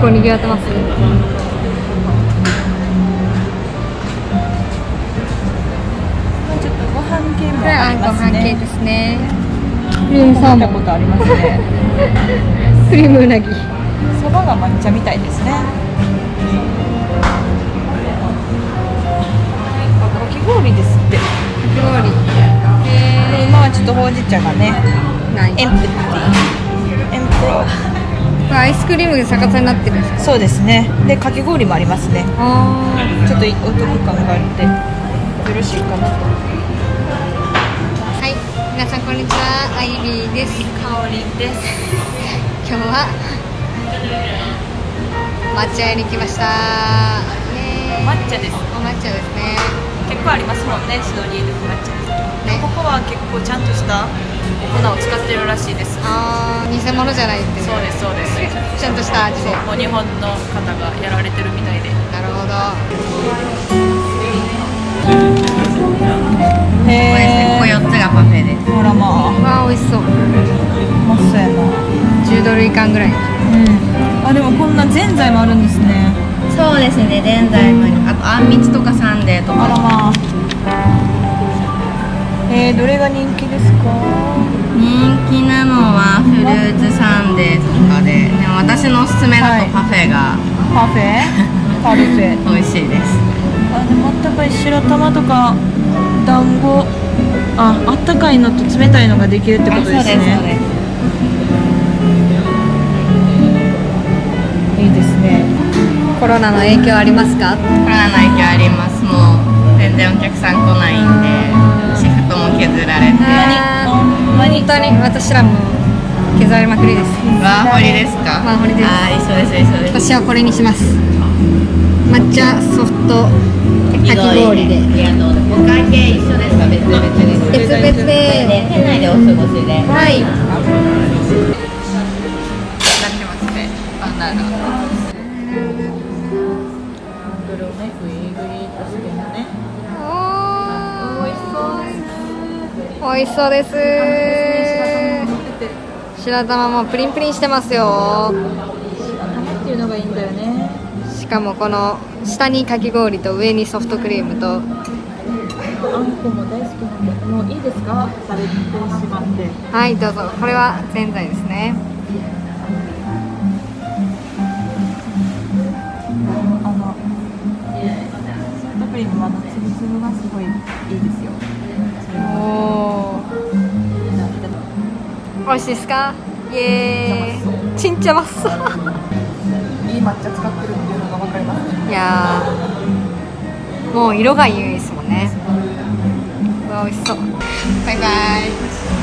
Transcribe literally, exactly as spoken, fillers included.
構賑わってますね。 ちょっとご飯系もこれはごあります飯系ね。 ですね。クリームサーモン、 ことありますね。 クリームうなぎ。 そばが抹茶みたいですね。かき氷ですって。 かき氷。 で今はちょっとほうじ茶がね、 ない。 エンプティエンプロ。 これアイスクリームが逆さになってるんですか？ そうですね。でかき氷もありますね。 ああ。 ちょっとお得感があってよろしいかなと。 はい、皆さんこんにちは、アイビーです。 香りです。 今日は抹茶屋に来ました。イエーイ。 抹茶です。 お抹茶ですね。 結構ありますもんね、シドニーで抹茶ね。 ここは結構ちゃんとしたお粉を使ってるらしいです。 ああ、偽物じゃないって。 そうですそうです。 ちゃんとした味で。 もう日本の方がやられてるみたいで。 なるほど。 へここよっつがパフェです。 ほらまあ。 わあ、美味しそう。 うまそうやな。 じゅうドル以下ぐらい。 うん。あ、でもこんなぜんざいもあるんですね。 そうですね、ぜんざいもあとあんみつとかサンデーとあらか。 まあ。えー、どれが人気ですか？ 人気なのはフルーツサンデーとかで、でも私のおすすめだとパフェが、 パフェ？パルフェ。 美味しいです。 あ、でもあったかい白玉とか団子、あ、あったかいのと冷たいのができるってことですね。 そうです。 いいですね。 コロナの影響ありますか？ コロナの影響あります。もう全然お客さん来ないんで、シフトも削られて。 あー本当に私らも削られまくりです。 ワーホリですか？ ワーホリです。 あー、一緒です一緒です。 私はこれにします。抹茶ソフトかき氷で。 ありがとうございます。お会計一緒ですか？別々です。 別々で。 で、店内でお過ごしで。 はい。 なってますね。バナナ。 おいしそうです。白玉もプリンプリンしてますよ。 白玉っていうのがいいんだよね。 しかもこの下にかき氷と上にソフトクリームと。 あんこも大好きなんで、もういいですか？食べてしまって。 はいどうぞ。これはぜんざいですね。 あのソフトクリームはあのつぶつぶがすごいいいですよ。 おお。美味しいですか？イエーイ。ちんちゃまっそう。 いい抹茶使ってるっていうのが分かります。 いやーもう色がいいですもんね。うわ美味しそう。バイバイ。